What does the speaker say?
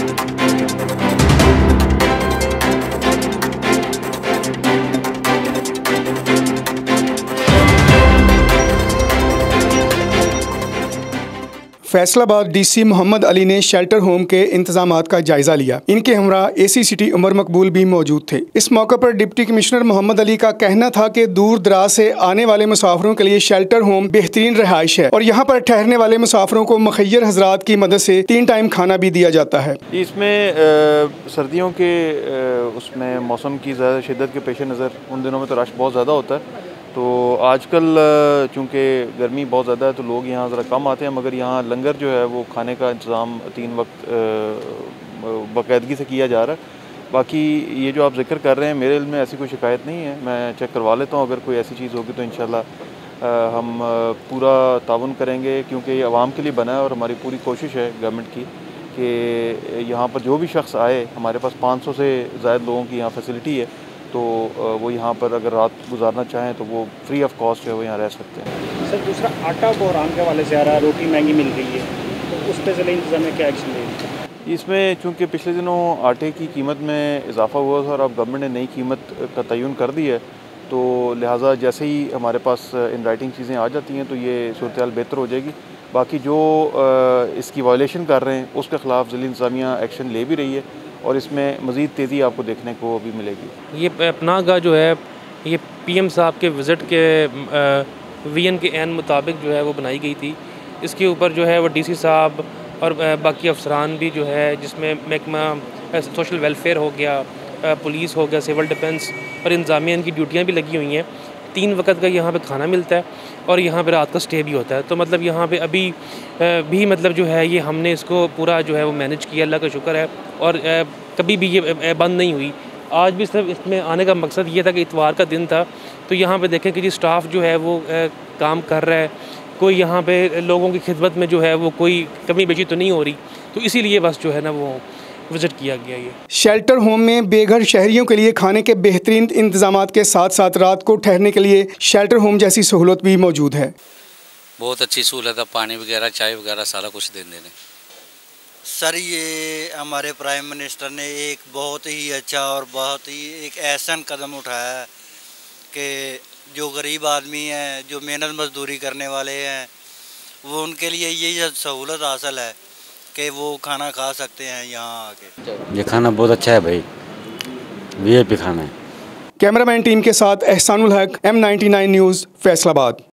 Faisalabad DC Mohammad Ali ने shelter home के इंतजामात का जायजा लिया। इनके हमरा एसी सिटी उमर मकबूल भी मौजूद थे। इस मौके पर डिप्टी कमिश्नर मोहम्मद अली का कहना था कि दूर दराज से आने वाले मुसाफिरों के लिए शेल्टर होम बेहतरीन रिहाइश है और यहाँ पर ठहरने वाले मुसाफिरों को मुखय्यर हजरात की मदद से 3 टाइम खाना भी दिया जाता है। इसमें सर्दियों के उसमें मौसम की ज़्यादा शिद्दत के पेश नज़र उन दिनों में तो रश बहुत ज़्यादा होता है। तो आजकल चूँकि गर्मी बहुत ज़्यादा है तो लोग यहाँ ज़रा कम आते हैं, मगर यहाँ लंगर जो है वो खाने का इंतज़ाम 3 वक्त बाकायदगी से किया जा रहा है। बाकी ये जो आप जिक्र कर रहे हैं, मेरे इल्म में ऐसी कोई शिकायत नहीं है। मैं चेक करवा लेता हूँ, अगर कोई ऐसी चीज़ होगी तो इंशाल्लाह हम पूरा ताउन करेंगे, क्योंकि ये आवाम के लिए बना है और हमारी पूरी कोशिश है गवर्नमेंट की कि यहाँ पर जो भी शख्स आए, हमारे पास 500 से ज़्यादा लोगों की यहाँ फैसिलिटी है, तो वो यहाँ पर अगर रात गुजारना चाहें तो वो फ्री ऑफ कॉस्ट है वो यहाँ रह सकते हैं। सर, दूसरा आटा बहरान के हवाले से आ रहा है, रोटी महंगी मिल रही है, तो उस पर ज़िला इंतज़ाम में क्या एक्शन लेंगे? इसमें चूँकि पिछले दिनों आटे की कीमत में इजाफा हुआ था और अब गवर्नमेंट ने नई कीमत का तयन कर दी है, तो लिहाजा जैसे ही हमारे पास इन राइटिंग चीज़ें आ जाती हैं तो ये सूरत बेहतर हो जाएगी। बाकी जो इसकी वायलेशन कर रहे हैं उसके ख़िलाफ़ ज़िला इंतज़ामिया एक्शन ले भी रही है और इसमें मज़ीद तेज़ी आपको देखने को भी मिलेगी। ये पनाहगाह जो है ये पीएम साहब के विज़िट के विजन के ऐन मुताबिक जो है वो बनाई गई थी। इसके ऊपर जो है वो डीसी साहब और बाकी अफसरान भी जो है, जिसमें महकमा सोशल वेलफेयर हो गया, पुलिस हो गया, सिविल डिफेंस और इंतज़ामिया, इनकी ड्यूटियाँ भी लगी हुई हैं। 3 वक्त का यहाँ पे खाना मिलता है और यहाँ पे रात का स्टे भी होता है। तो मतलब यहाँ पे अभी भी मतलब जो है ये हमने इसको पूरा जो है वो मैनेज किया, अल्लाह का शुक्र है, और कभी भी ये बंद नहीं हुई। आज भी सिर्फ इसमें आने का मकसद ये था कि इतवार का दिन था, तो यहाँ पे देखें कि जी स्टाफ जो है वो काम कर रहा है, कोई यहाँ पे लोगों की खिदमत में जो है वो कोई कमी बेशी तो नहीं हो रही, तो इसीलिए बस जो है ना वो विजिट किया गया। ये शेल्टर होम में बेघर शहरियों के लिए खाने के बेहतरीन इंतजामात के साथ साथ रात को ठहरने के लिए शेल्टर होम जैसी सहूलत भी मौजूद है। बहुत अच्छी सहूलत है, पानी वगैरह, चाय वगैरह सारा कुछ दे देने। सर, ये हमारे प्राइम मिनिस्टर ने एक बहुत ही अच्छा और बहुत ही एक ऐसा कदम उठाया है कि जो गरीब आदमी हैं, जो मेहनत मजदूरी करने वाले हैं, वो उनके लिए यही सहूलत हासिल है कि वो खाना खा सकते हैं यहाँ आके। ये खाना बहुत अच्छा है भाई, वीआईपी खाना है। कैमरामैन टीम के साथ एहसानुल हक, M99 न्यूज़, फैसलाबाद।